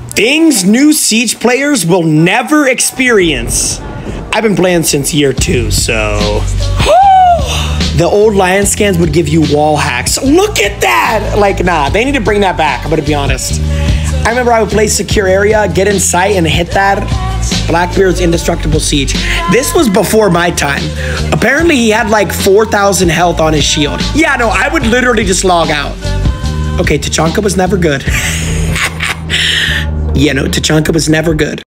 Things new Siege players will never experience. I've been playing since year 2, so... The old Lion scans would give you wall hacks. Look at that! Like, nah, they need to bring that back, I'm gonna be honest. I remember I would play secure area, get in sight, and hit that. Blackbeard's Indestructible Siege. This was before my time. Apparently, he had like 4,000 health on his shield. Yeah, no, I would literally just log out. Okay, Tachanka was never good. Yeah, no, Tachanka was never good.